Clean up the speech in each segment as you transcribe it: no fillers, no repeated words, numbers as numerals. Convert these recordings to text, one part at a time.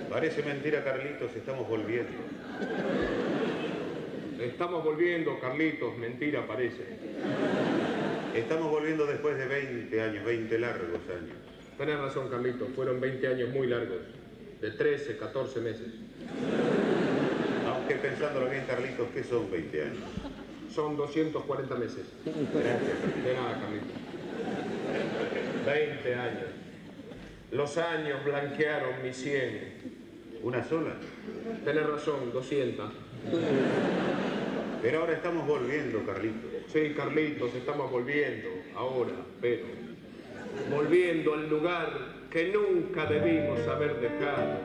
Parece mentira, Carlitos, estamos volviendo. Estamos volviendo, Carlitos, mentira parece. Estamos volviendo después de 20 años, 20 largos años. Tenés razón, Carlitos, fueron 20 años muy largos, de 13, 14 meses. Aunque pensándolo bien, Carlitos, ¿qué son 20 años? Son 240 meses. Gracias. De nada, Carlitos. 20 años. Los años blanquearon mi sien. ¿Una sola? Tenés razón, 200. Pero ahora estamos volviendo, Carlitos. Sí, Carlitos, estamos volviendo, ahora, pero... volviendo al lugar que nunca debimos haber dejado.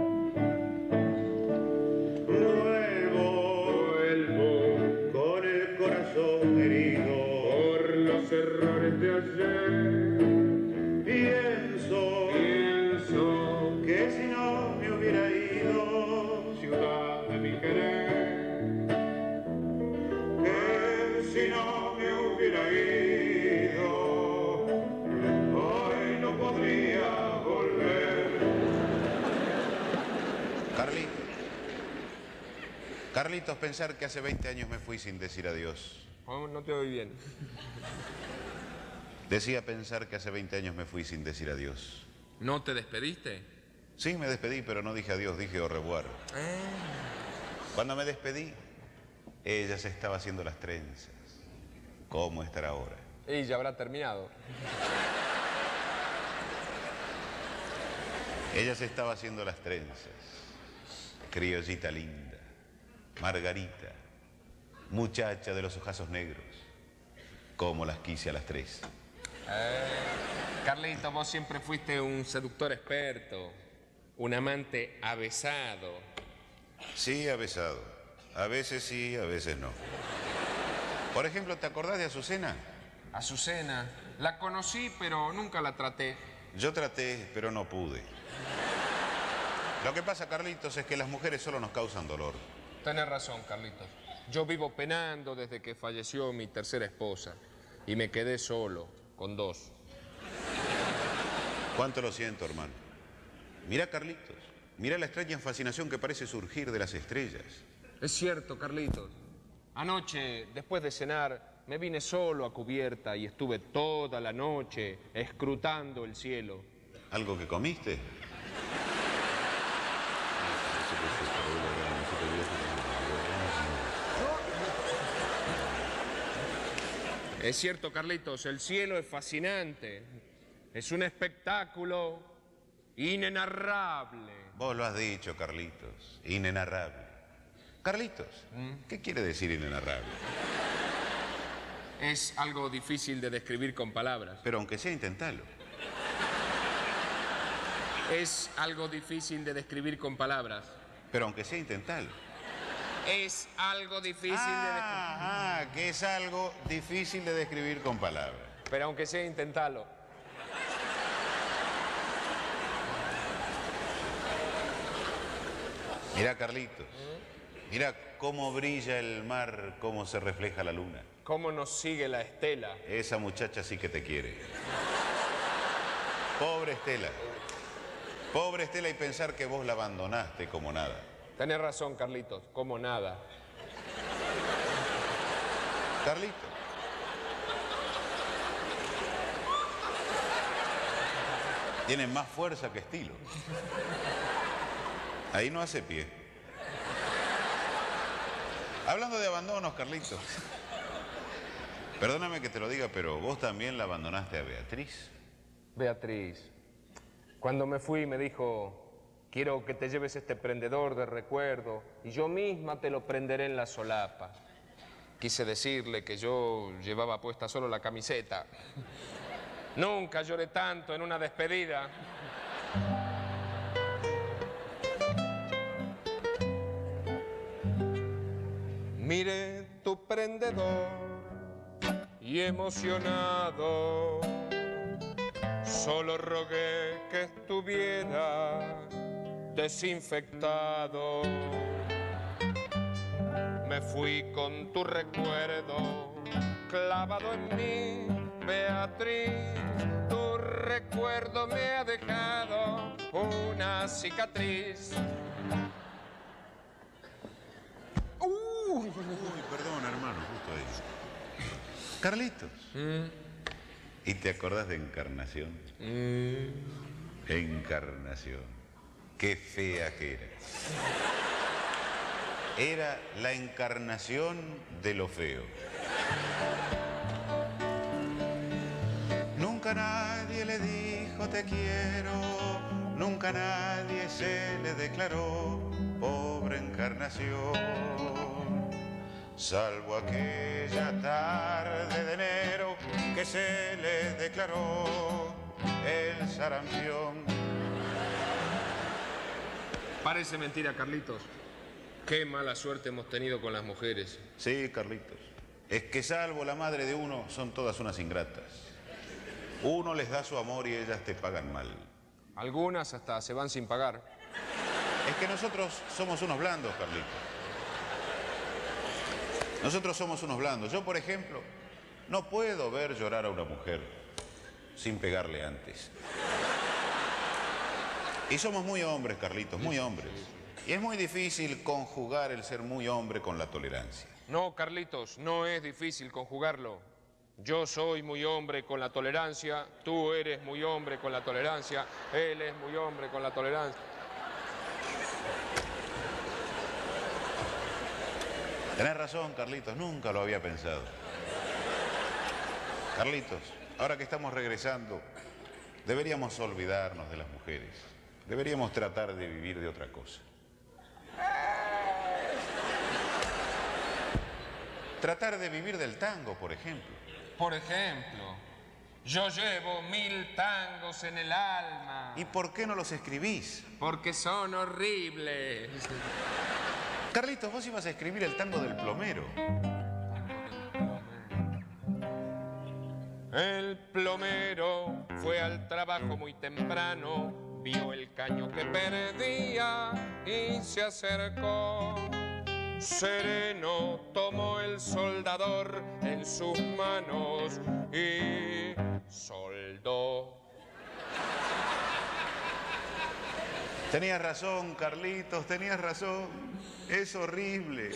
Vuelvo con el corazón herido por los errores de ayer. Pienso que si no me hubiera ido, ciudad de mi querer, que si no me hubiera ido, hoy no podría volver. Carlitos, pensar que hace 20 años me fui sin decir adiós. Oh, no te oí bien. Decía pensar que hace 20 años me fui sin decir adiós. ¿No te despediste? Sí, me despedí, pero no dije adiós, dije au revoir. Cuando me despedí, ella se estaba haciendo las trenzas. ¿Cómo estará ahora? Y ya habrá terminado. Ella se estaba haciendo las trenzas. Criollita linda, Margarita, muchacha de los ojazos negros. Como las quise a las 3. Carlito, vos siempre fuiste un seductor experto, un amante avesado. Sí, avesado. A veces sí, a veces no. Por ejemplo, ¿te acordás de Azucena? Azucena, la conocí, pero nunca la traté. Yo traté, pero no pude. Lo que pasa, Carlitos, es que las mujeres solo nos causan dolor. Tenés razón, Carlitos. Yo vivo penando desde que falleció mi tercera esposa y me quedé solo, con 2. Cuánto lo siento, hermano. Mira, Carlitos, mira la extraña fascinación que parece surgir de las estrellas. Es cierto, Carlitos. Anoche, después de cenar, me vine solo a cubierta y estuve toda la noche escrutando el cielo. ¿Algo que comiste? Es cierto, Carlitos, el cielo es fascinante. Es un espectáculo inenarrable. Vos lo has dicho, Carlitos, inenarrable. Carlitos, ¿qué quiere decir inenarrable? Es algo difícil de describir con palabras. Pero aunque sea, intentalo. Es algo difícil de describir con palabras. Pero aunque sea, intentalo. Es algo difícil de describir. Que es algo difícil de describir con palabras. Pero aunque sea, intentalo. Mira, Carlitos. Mira cómo brilla el mar, cómo se refleja la luna. Cómo nos sigue la Estela. Esa muchacha sí que te quiere. Pobre Estela. Pobre Estela, y pensar que vos la abandonaste como nada. Tenés razón, Carlitos, como nada. Carlitos. Tiene más fuerza que estilo. Ahí no hace pie. Hablando de abandonos, Carlitos. Perdóname que te lo diga, pero vos también la abandonaste a Beatriz. Beatriz, cuando me fui me dijo... quiero que te lleves este prendedor de recuerdo y yo misma te lo prenderé en la solapa. Quise decirle que yo llevaba puesta solo la camiseta. Nunca lloré tanto en una despedida. Miré tu prendedor y emocionado solo rogué que estuviera desinfectado. Me fui con tu recuerdo clavado en mí, Beatriz. Tu recuerdo me ha dejado una cicatriz. Uy, perdón, hermano, justo ahí. Carlitos. ¿Y te acordás de Encarnación? Encarnación. Qué fea que era. Era la encarnación de lo feo. Nunca nadie le dijo te quiero, nunca nadie se le declaró, pobre Encarnación, salvo aquella tarde de enero que se le declaró el sarampión. Parece mentira, Carlitos. Qué mala suerte hemos tenido con las mujeres. Sí, Carlitos. Es que salvo la madre de uno, son todas unas ingratas. Uno les da su amor y ellas te pagan mal. Algunas hasta se van sin pagar. Es que nosotros somos unos blandos, Carlitos. Nosotros somos unos blandos. Yo, por ejemplo, no puedo ver llorar a una mujer sin pegarle antes. Y somos muy hombres, Carlitos, muy hombres. Y es muy difícil conjugar el ser muy hombre con la tolerancia. No, Carlitos, no es difícil conjugarlo. Yo soy muy hombre con la tolerancia, tú eres muy hombre con la tolerancia, él es muy hombre con la tolerancia. Tenés razón, Carlitos, nunca lo había pensado. Carlitos, ahora que estamos regresando, deberíamos olvidarnos de las mujeres. Deberíamos tratar de vivir de otra cosa. Tratar de vivir del tango, por ejemplo. Por ejemplo, yo llevo 1000 tangos en el alma. ¿Y por qué no los escribís? Porque son horribles. Carlitos, vos ibas a escribir el tango del plomero. El plomero fue al trabajo muy temprano, vio el caño que perdía y se acercó. Sereno tomó el soldador en sus manos y soldó. Tenías razón, Carlitos, tenías razón. Es horrible.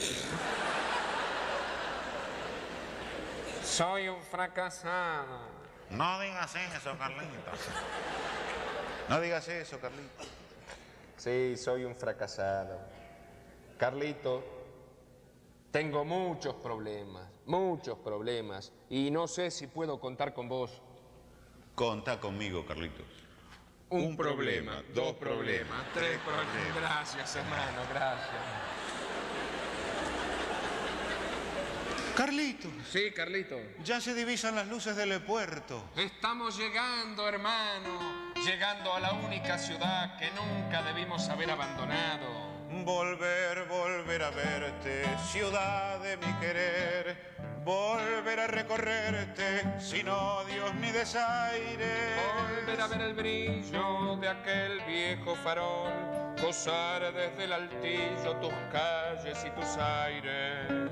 Soy un fracasado. No digas eso, Carlitos. No digas eso, Carlitos. Sí, soy un fracasado. Carlito, tengo muchos problemas, y no sé si puedo contar con vos. Contá conmigo, Carlitos. Un problema, 2 problemas, 3 problemas. Gracias, hermano, gracias. Carlitos. Sí, Carlito. Ya se divisan las luces del puerto. Estamos llegando, hermano, llegando a la única ciudad que nunca debimos haber abandonado. Volver a verte, ciudad de mi querer. Volver a recorrerte, sin odios ni desaires. Volver a ver el brillo de aquel viejo farol, gozar desde el altillo tus calles y tus aires.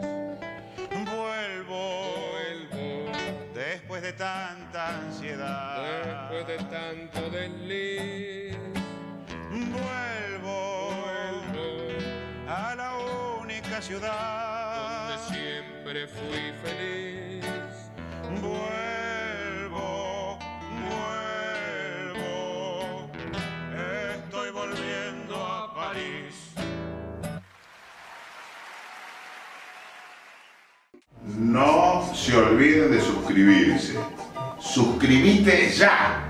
Vuelvo, después de tanta ansiedad. Después de tanto desliz. Vuelvo a la única ciudad donde siempre fui feliz. Vuelvo, estoy volviendo a París. No se olviden de suscribirse. ¡Suscríbete ya!